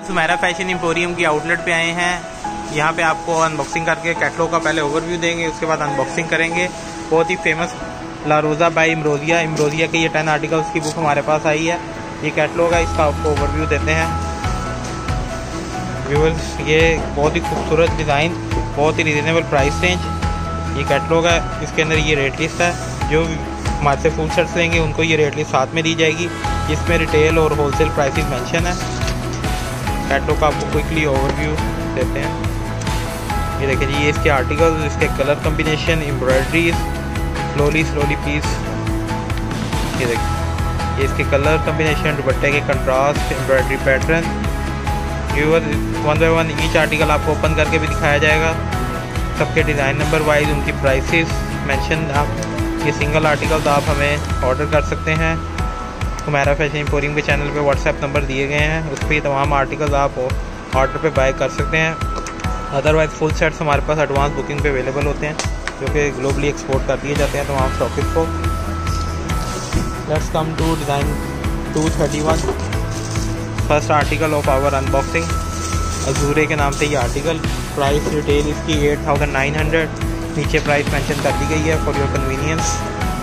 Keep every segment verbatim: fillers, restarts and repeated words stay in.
Sumera fashion emporium की outlet पे आए हैं। यहाँ पे आपको अनबॉक्सिंग करके कैटलॉग का पहले ओवरव्यू देंगे, उसके बाद अनबॉक्सिंग करेंगे। बहुत ही फेमस ला रोज़ा बाय इम्रोजिया इम्रोजिया के ये टेन आर्टिकल्स की बुक हमारे पास आई है। ये कैटलॉग है, इसका आपको ओवरव्यू देते हैं व्यूअर्स। ये बहुत ही खूबसूरत डिज़ाइन, बहुत ही रिजनेबल प्राइस रेंज ये कैटलॉग है। इसके अंदर ये रेट लिस्ट है, जो हमारे से फुल सेट्स लेंगे उनको ये रेट लिस्ट साथ में दी जाएगी। इसमें रिटेल और होलसेल प्राइसेस मेंशन है। कैटलॉग का आपको क्विकली ओवरव्यू देते हैं। ये देखिए जी, ये इसके आर्टिकल्स, इसके colour combination, embroideries, slowly slowly piece. ये देखिए, ये इसके कलर कम्बिनेशन, दुपट्टे के contrast, embroidery pattern. Viewer one by one each article आपको ओपन करके भी दिखाया जाएगा। सबके डिज़ाइन नंबर वाइज उनकी प्राइसेस मेंशन। आप ये सिंगल आर्टिकल्स आप हमें ऑर्डर कर सकते हैं। सुमेरा फैशन एम्पोरियम के चैनल पे व्हाट्सएप नंबर दिए गए हैं, उस पर तमाम आर्टिकल्स आप ऑर्डर पे बाय कर सकते हैं। अदरवाइज़ फुल सेट्स हमारे पास एडवांस बुकिंग पे अवेलेबल होते हैं, जो कि ग्लोबली एक्सपोर्ट कर दिए जाते हैं तमाम स्टॉकिस्ट को। Let's come to design two thirty one, first article of our unboxing. Azure के नाम से ये आर्टिकल, प्राइस रिटेल इसकी एट थाउजेंड नाइन हंड्रेड। नीचे प्राइस मेंशन कर दी गई है फॉर योर कन्वीनियंस।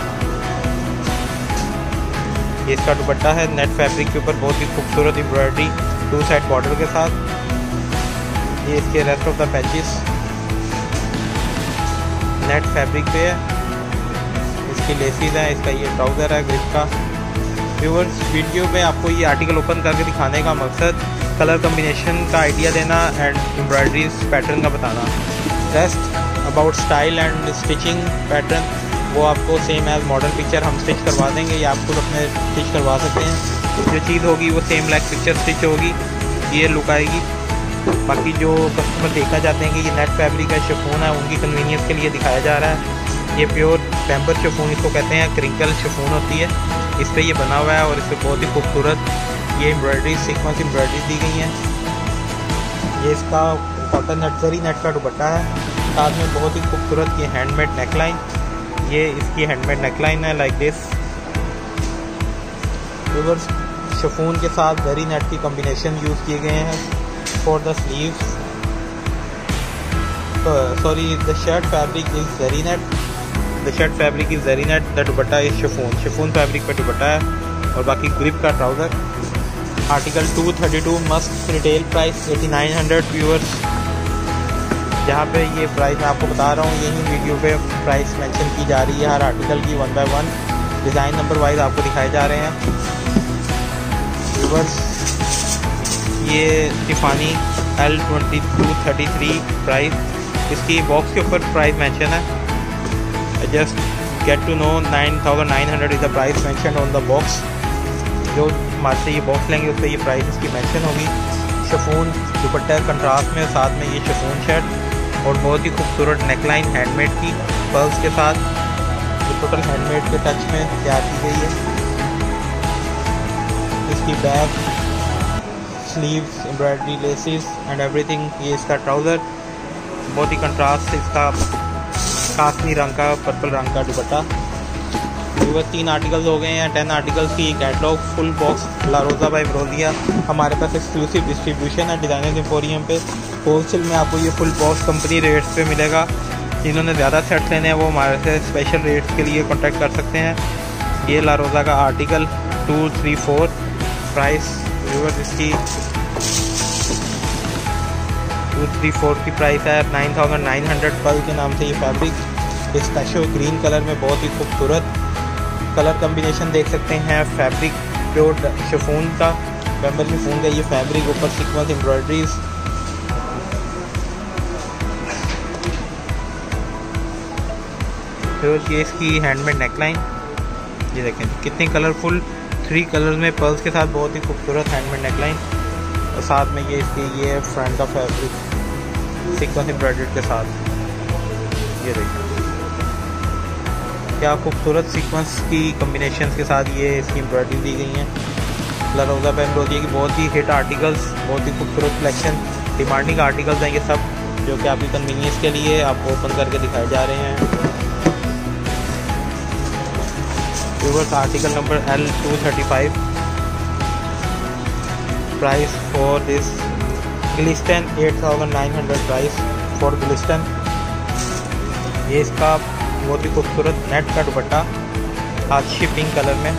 ये इसका दुपट्टा है, नेट फैब्रिक के ऊपर बहुत ही खूबसूरत एम्ब्रॉयडरी टू साइड बॉर्डर के साथ। ये इसके rest of the patches net fabric पे है। इसकी लेसीज हैं, इसका ये ट्राउज़र है ग्रिप का। व्यूअर्स, वीडियो में आपको ये आर्टिकल ओपन करके दिखाने का मकसद कलर कम्बिनेशन का आइडिया देना एंड एम्ब्रॉयडरीज पैटर्न का बताना। Rest about style and stitching pattern वो आपको सेम एज मॉडल पिक्चर हम स्टिच करवा देंगे, या आप खुद अपने स्टिच करवा सकते हैं। जो चीज़ होगी वो सेम लाइक पिक्चर स्टिच होगी, ये लुक आएगी। बाकी जो कस्टमर देखना चाहते हैं कि ये नेट फैब्रिक है, शिफॉन है, उनकी कन्वीनियंस के लिए दिखाया जा रहा है। ये प्योर पैम्पर शिफॉन इसको कहते हैं, क्रिंकल शिफॉन होती है, इस पर ये बना हुआ है और इस पर बहुत ही खूबसूरत ये एम्ब्रॉयडरी सीक्वेंस एम्ब्रॉयडरी दी गई है। ये इसका कॉटन नेट जरी नेट का दुपट्टा है, साथ में बहुत ही खूबसूरत ये हैंडमेड नेकलाइन। ये इसकी हैंडमेड नेकलाइन है लाइक दिस। रिवर्स शिफॉन के साथ जरी नेट की कॉम्बिनेशन यूज़ किए गए हैं for the sleeves. Sorry, the shirt fabric is zari net, the shirt fabric is zari net, the dupatta is chiffon. Chiffon fabric पर दुपट्टा है और बाकी ग्रिप का trouser. Article two thirty two, मस्त retail price eighty nine hundred. Viewers, जहाँ पे ये price मैं आपको बता रहा हूँ, यही वीडियो पे प्राइस मेंशन की जा रही है हर आर्टिकल की, one by one design number wise आपको दिखाए जा रहे हैं। व्यूअर्स, ये Tiffany L twenty two thirty three price, इसकी बॉक्स के ऊपर प्राइस मेंशन है। Just get to know nine thousand nine hundred is the price mention on the box. जो हमारे से ये बॉक्स लेंगे उस पर ये प्राइस इसकी मेंशन होगी। शिफॉन दुपट्टा कंट्रास्ट में, साथ में ये शिफॉन शर्ट और बहुत ही खूबसूरत नेकलाइन हैंडमेड की पर्ल्स के साथ, ये टोटल हैंडमेड के टच में तैयार की गई है। इसकी back, sleeves, embroidery, laces and everything. ये इसका ट्राउज़र, बहुत ही कंट्रास्ट इसका कास्मी रंग का, पर्पल रंग का दुपट्टा। वो तीन आर्टिकल्स हो गए हैं, टेन आर्टिकल्स की catalogue full box La Rosa by Imrozia. हमारे पास एक्सक्लूसिव डिस्ट्रीब्यूशन है डिज़ाइनर्स एम्पोरियम पे। होलसेल में आपको ये फुल बॉक्स कंपनी रेट्स पे मिलेगा। जिन्होंने ज़्यादा सेट्स लेने हैं वो हमारे से स्पेशल रेट्स के लिए कॉन्टैक्ट कर सकते हैं। ये ला रोज़ा का article two three four price viewers, इसकी टू थ्री फोर की प्राइस है nine thousand nine hundred. Pearl के नाम से ये फैब्रिक पिस्ताशियो ग्रीन कलर में बहुत ही खूबसूरत कलर कम्बिनेशन देख सकते हैं। फैब्रिक प्योर शिफॉन का, पैम्पर शिफॉन का ये फैब्रिक, ऊपर सीक्वेंस एम्ब्रॉयडरीज। फिर ये इसकी हैंडमेड नेकलाइन, ये देखें कितनी कलरफुल, थ्री कलर्स में पर्ल्स के साथ बहुत ही खूबसूरत हैंडमेड नेकलाइन। और साथ में ये इसकी ये फ्रंट का फैब्रिक सीक्वेंस एम्ब्रॉयडरी के साथ, ये देखें क्या खूबसूरत सीक्वेंस की कॉम्बिनेशन के साथ ये इसकी एम्ब्रॉयडरी दी गई हैं। ला रोज़ा बाय इम्रोजिया की बहुत ही हिट आर्टिकल्स, बहुत ही खूबसूरत कलेक्शन, डिमांडिंग आर्टिकल्स हैं ये सब, जो कि आपकी कन्वीनियंस के लिए आपको ओपन करके दिखाए जा रहे हैं। Viewers, article number L two thirty five, price for this Glisten eight thousand nine hundred price for Glisten. ये इसका बहुत ही खूबसूरत नेट का दुपट्टा हाथी पिंक कलर में।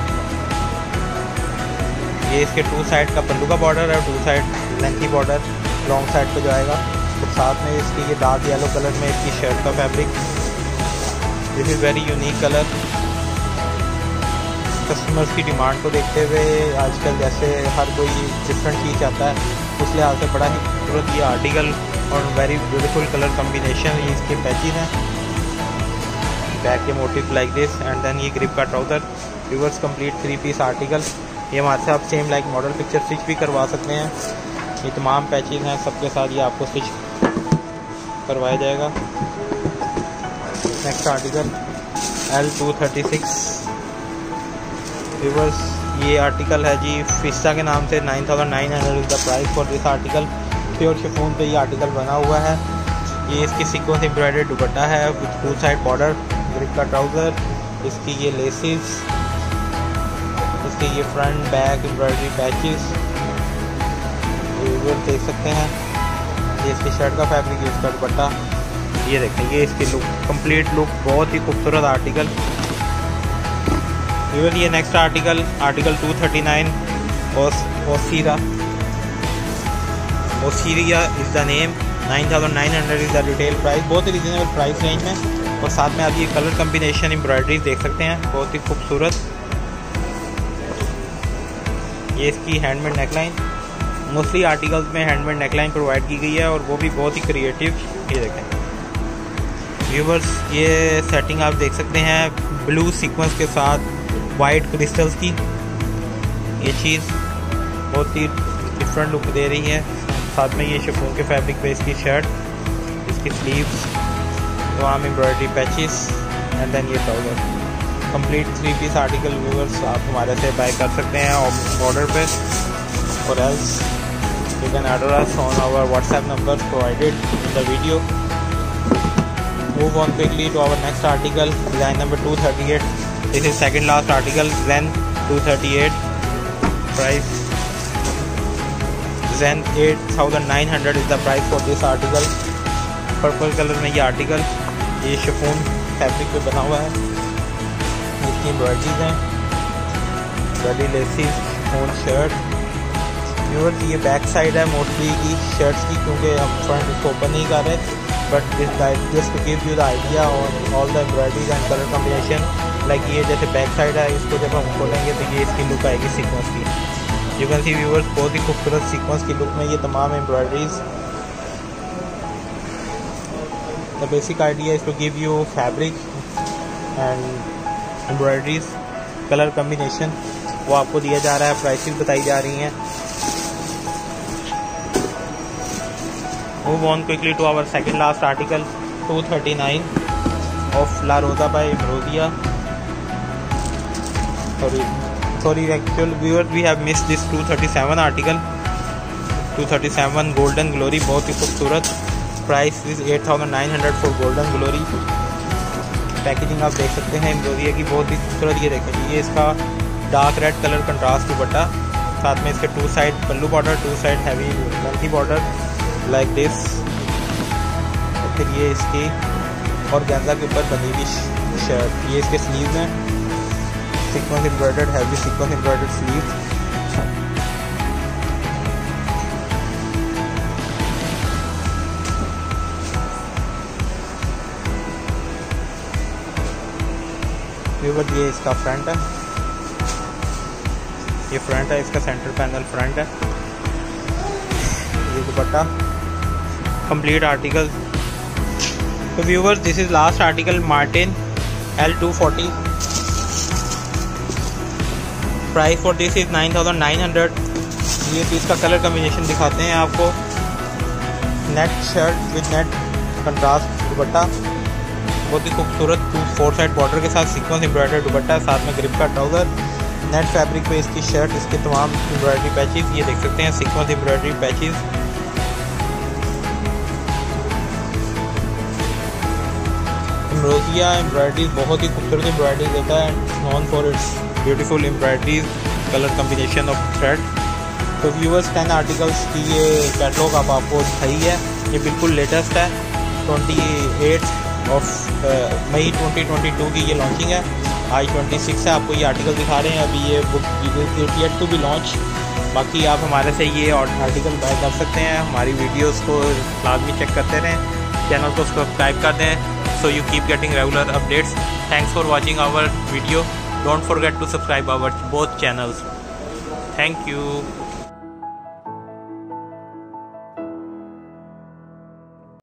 ये इसके टू साइड का पल्लू का बॉर्डर है, two side lengthy border long side पे जाएगा। तो साथ में इसकी ये डार्क येलो कलर में इसकी शर्ट का fabric. This is very unique colour. Customers की डिमांड को देखते हुए आजकल जैसे हर कोई डिफरेंट चीज़ चाहता है, उस लिहाज से बड़ा ही खूबसूरत ये आर्टिकल और वेरी ब्यूटीफुल कलर कम्बिनेशन ये इसके पैचेज हैं। बैक के motive like this and then ये ग्रिप का trouser. Viewers complete three piece article. ये हमारे से आप same like model picture stitch भी करवा सकते हैं। ये तमाम पैचेज हैं, सबके साथ ये आपको स्टिच करवाया जाएगा। Next article L two thirty six. Viewers ये आर्टिकल है जी फिस्टा के नाम से। Nine thousand nine hundred is the price for this article. Pure chiffon पे ये आर्टिकल बना हुआ है। ये इसकी सीक्वेंस एम्ब्रॉयडर्ड दुपट्टा है with two side border, grip का ट्राउज़र, इसकी ये लेसेस, इसके ये front back embroidery patches viewers देख सकते हैं। ये इसकी शर्ट का फैब्रिक, इसका दुपट्टा ये देखें। ये इसकी लुक कंप्लीट लुक बहुत ही खूबसूरत आर्टिकल। व्यूअर ये next article article two thirty nine Osira. Osiria is the name. Nine thousand nine hundred is the retail price. बहुत ही रीजनेबल प्राइस रेंज में। और साथ में आप ये कलर कम्बिनेशन एम्ब्रॉयडरी देख सकते हैं, बहुत ही खूबसूरत। ये इसकी हैंडमेड नेकलाइन। मोस्टली आर्टिकल्स में हैंडमेड नेकलाइन प्रोवाइड की गई है और वो भी बहुत ही क्रिएटिव। ये देखें व्यूवर्स, ये सेटिंग आप देख सकते हैं ब्लू सीक्वेंस के साथ वाइट क्रिस्टल्स की। ये चीज़ बहुत ही डिफरेंट लुक दे रही है। साथ में ये शिफॉन के फैब्रिक पे इसकी शर्ट, इसकी स्लीव्स, तमाम एम्ब्रॉयडरी पैचेस एंड देन ये trouser. Complete three piece article viewers आप हमारे से बाय कर सकते हैं ऑर्डर पे, और else you can order us on our WhatsApp number provided in the video. Move on quickly to our next article, design number two thirty-eight. This is second last article, Zen two thirty-eight. Price Zen eight thousand nine hundred is the price for this article. Purple color में ये article, ये chiffon fabric पे बना हुआ है। इसकी embroideries हैं, बड़ी लेसिस, शिफॉन शर्ट। व्यूअर्स ये बैक साइड है मोस्टली की शर्ट्स की, क्योंकि हम फ्रंट इसको ओपन नहीं कर रहे। But this just to give you the idea on all the embroideries and colour combination. Like ये जैसे बैक साइड है, इसको जब हम खोलेंगे तो ये इसकी लुक आएगी सीक्वेंस की। यू कैन सी व्यूअर्स बहुत ही खूबसूरत सीक्वेंस की लुक में ये तमाम embroideries. The basic idea is to give you fabric and embroideries colour combination, वो आपको दिया जा रहा है। प्राइसेस बताई जा रही हैं। Move on quickly to our second last article, two thirty-nine of La Rosa by Ambrosia. Sorry, sorry, actual viewers, we have missed this two thirty-seven article. two thirty-seven Golden Glory, बहुत ही खूबसूरत। Price is eight thousand nine hundred for Golden Glory। Packaging आप देख सकते हैं ambrosia की, बहुत ही खूबसूरत। ये देखें, ये इसका dark red colour contrast dupatta, साथ में इसके two side pallu border, two side heavy lengthy border like this. और फिर ये इसकी और गेंजा के ऊपर बनी हुई शर्ट। ये इसके स्लीव्स हैं, sequence embroidered, heavy sequence embroidered sleeve. Viewer ये इसका फ्रंट है, ये फ्रंट है, इसका सेंटर पैनल फ्रंट है। ये दुपट्टा कंप्लीट आर्टिकल। तो viewers this is last article, Martin L two forty. Price for this is nine thousand nine hundred. ये पीस का कलर कॉम्बिनेशन दिखाते हैं आपको। Net shirt with net contrast dupatta, बहुत ही खूबसूरत टू फोर साइड बॉर्डर के साथ सीक्वेंस एम्ब्रॉयडर्ड दुपट्टा, साथ में ग्रिप का ट्राउज़र, नेट फैब्रिक पे इसकी शर्ट, इसके तमाम एम्ब्रॉयडरी पैचेस ये देख सकते हैं, sequence embroidery patches. Ambrosia embroidery बहुत ही खूबसूरत एम्ब्रॉयडरी देता है, known for its beautiful embroideries colour combination of thread. तो व्यूअर्स टेन आर्टिकल्स की ये कैटलॉग आप आपको दिखाई है, ये बिल्कुल लेटेस्ट है। Twenty eight of May twenty twenty two की ये लॉन्चिंग है। आज ट्वेंटी सिक्स है, आपको ये आर्टिकल दिखा रहे हैं। अभी ये book it yet to be launch. बाकी आप हमारे से ये आर्टिकल बाय कर सकते हैं। हमारी वीडियोस को लाजमी चेक करते रहें, चैनल को सब्सक्राइब कर दें, so you keep getting regular updates. Thanks for watching our video. Don't forget to subscribe our both channels. Thank you.